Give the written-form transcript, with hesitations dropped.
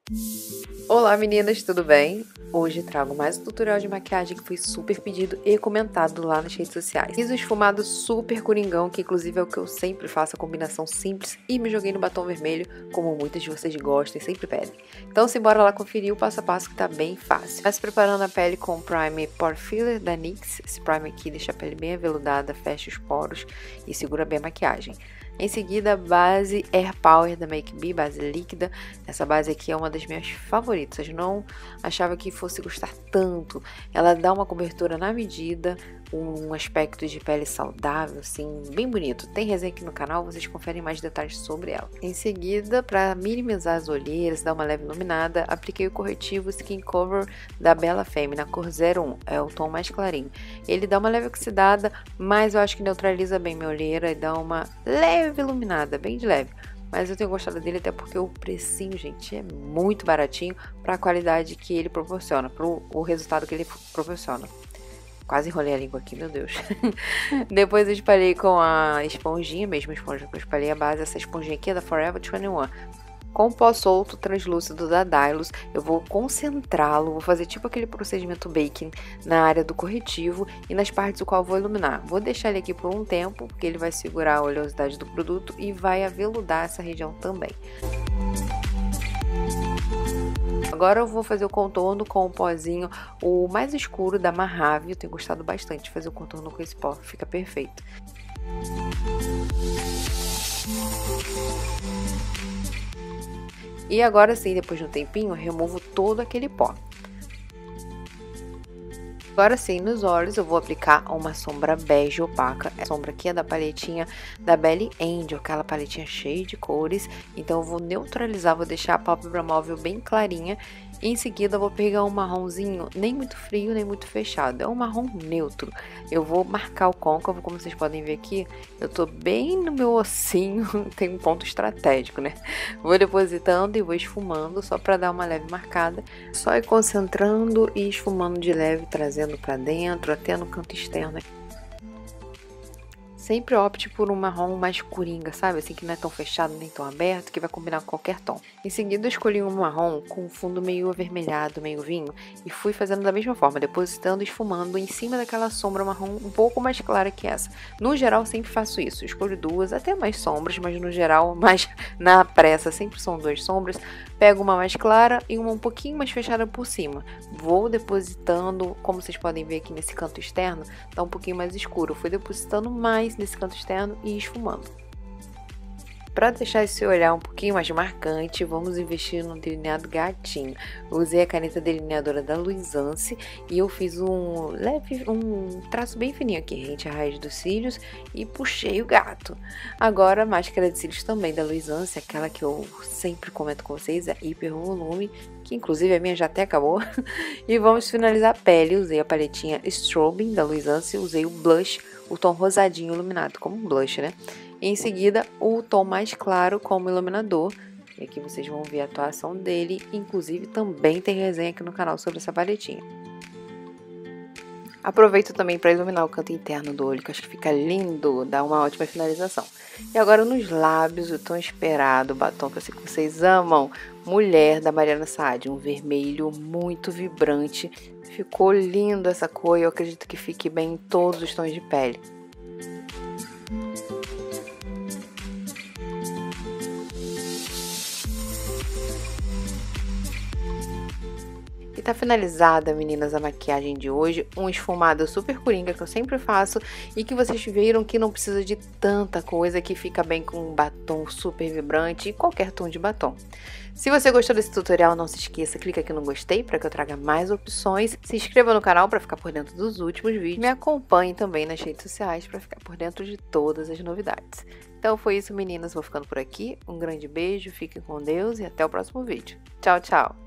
Olá meninas, tudo bem? Hoje trago mais um tutorial de maquiagem que foi super pedido e comentado lá nas redes sociais. Fiz um esfumado super coringão, que inclusive é o que eu sempre faço, a combinação simples, e me joguei no batom vermelho, como muitas de vocês gostam e sempre pedem. Então simbora lá conferir o passo a passo que tá bem fácil. Mas preparando a pele com o Prime Pore Filler da NYX. Esse Prime aqui deixa a pele bem aveludada, fecha os poros e segura bem a maquiagem. Em seguida, a base Air Power da Make Me, base líquida. Essa base aqui é uma das minhas favoritas. Eu não achava que fosse gostar tanto. Ela dá uma cobertura na medida, um aspecto de pele saudável, assim, bem bonito. Tem resenha aqui no canal, vocês conferem mais detalhes sobre ela. Em seguida, para minimizar as olheiras, dar uma leve iluminada, apliquei o corretivo Skin Cover da Bella Femme, na cor 01. É o tom mais clarinho. Ele dá uma leve oxidada, mas eu acho que neutraliza bem minha olheira e dá uma leve iluminada, bem de leve. Mas eu tenho gostado dele até porque o precinho, gente, é muito baratinho para a qualidade que ele proporciona, para o resultado que ele proporciona. Quase enrolei a língua aqui, meu Deus. Depois eu espalhei com a esponjinha, mesma esponja que eu espalhei a base. Essa esponjinha aqui é da Forever 21. Com o pó solto translúcido da Dylos, eu vou concentrá-lo, vou fazer tipo aquele procedimento baking na área do corretivo e nas partes do qual eu vou iluminar. Vou deixar ele aqui por um tempo, porque ele vai segurar a oleosidade do produto e vai aveludar essa região também. Agora eu vou fazer o contorno com o pozinho, o mais escuro da Mahave. Eu tenho gostado bastante de fazer o contorno com esse pó, fica perfeito. E agora sim, depois de um tempinho, eu removo todo aquele pó. Agora sim, nos olhos eu vou aplicar uma sombra bege opaca. Essa sombra aqui é da paletinha da Belly Angel, aquela paletinha cheia de cores. Então eu vou neutralizar, vou deixar a pálpebra móvel bem clarinha. E em seguida eu vou pegar um marronzinho, nem muito frio, nem muito fechado. É um marrom neutro. Eu vou marcar o côncavo, como vocês podem ver aqui. Eu tô bem no meu ossinho, tem um ponto estratégico, né? Vou depositando e vou esfumando, só pra dar uma leve marcada. Só ir concentrando e esfumando de leve, trazendo pra dentro, até no canto externo. Sempre opte por um marrom mais coringa, sabe? Assim, que não é tão fechado nem tão aberto, que vai combinar com qualquer tom. Em seguida, eu escolhi um marrom com um fundo meio avermelhado, meio vinho, e fui fazendo da mesma forma, depositando e esfumando em cima daquela sombra marrom um pouco mais clara que essa. No geral, sempre faço isso. Escolho duas, até mais sombras, mas no geral, mais na pressa, sempre são duas sombras. Pego uma mais clara e uma um pouquinho mais fechada por cima. Vou depositando, como vocês podem ver aqui nesse canto externo, tá um pouquinho mais escuro. Eu fui depositando mais nesse canto externo e esfumando. Para deixar esse olhar um pouquinho mais marcante, vamos investir no delineado gatinho. Eu usei a caneta delineadora da Luisance e eu fiz um traço bem fininho aqui, rente à raiz dos cílios, e puxei o gato. Agora a máscara de cílios também da Luisance, aquela que eu sempre comento com vocês, é hiper volume, que inclusive a minha já até acabou. E vamos finalizar a pele. Usei a paletinha Strobing da Luisance, usei o blush, o tom rosadinho iluminado como um blush, né? E em seguida, o tom mais claro como iluminador. E aqui vocês vão ver a atuação dele. Inclusive, também tem resenha aqui no canal sobre essa paletinha. Aproveito também para iluminar o canto interno do olho, que eu acho que fica lindo, dá uma ótima finalização. E agora nos lábios, o tão esperado batom que eu sei que vocês amam, Mulher, da Mariana Saad, um vermelho muito vibrante. Ficou lindo essa cor e eu acredito que fique bem em todos os tons de pele. E tá finalizada, meninas, a maquiagem de hoje. Um esfumado super coringa que eu sempre faço e que vocês viram que não precisa de tanta coisa, que fica bem com um batom super vibrante e qualquer tom de batom. Se você gostou desse tutorial, não se esqueça, clica aqui no gostei para que eu traga mais opções. Se inscreva no canal para ficar por dentro dos últimos vídeos. Me acompanhe também nas redes sociais para ficar por dentro de todas as novidades. Então foi isso, meninas. Vou ficando por aqui. Um grande beijo, fiquem com Deus e até o próximo vídeo. Tchau, tchau!